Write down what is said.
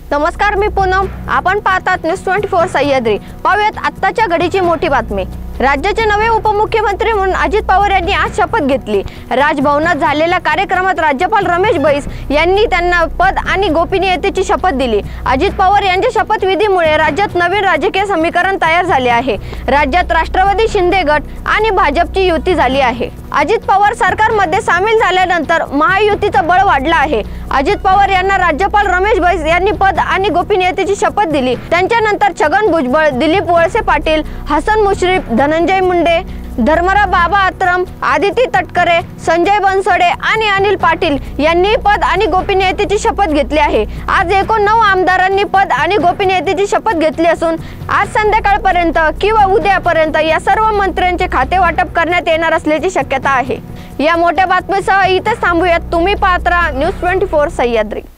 नमस्कार, मी पूनम. आपण पाहतात न्यूज 24 सह्याद्री. पाहूयात आत्ताच्या घडीची मोठी बातमी. राज्याचे नवे उपमुख्यमंत्री म्हणून अजित पवार यांनी आज शपथ घेतली. राजभवनात झालेल्या कार्यक्रमात राज्यपाल रमेश बैस यांनी त्यांना पद आणि गोपनीयतेची शपथ दिली. अजित पवार यांच्या शपथविधीमुळे राज्यात नवीन राजकीय समीकरण तयार झाले आहे. राज्यात राष्ट्रवादी, शिंदे गट आणि भाजपची युती झाली आहे. अजित पवार सरकारमध्ये सामील झाल्यानंतर महायुतीचं बळ वाढलं आहे. अजित पवार यांना राज्यपाल रमेश बैस यांनी पद आणि गोपनीयतेची शपथ दिली. त्यांच्यानंतर छगन भुजबळ, दिलीप वळसे पाटील, हसन मुश्रीफ, धनंजय मुंडे, धर्मराव बाबा आत्रम, आदिती तटकरे, संजय बनसोडे आणि अनिल पाटील यांनी पद आणि गोपनीयतेची शपथ घेतली आहे. आज एकूण 9 आमदारांनी पद आणि गोपनीयतेची शपथ घेतली असून आज संध्याकाळपर्यंत किंवा उद्यापर्यंत या सर्व मंत्र्यांचे खाते वाटप करण्यात येणार असल्याची शक्यता आहे. या मोठ्या बातमीसह इथे थांबूयात. तुम्ही पाहत राहा न्यूज 24 सह्याद्री.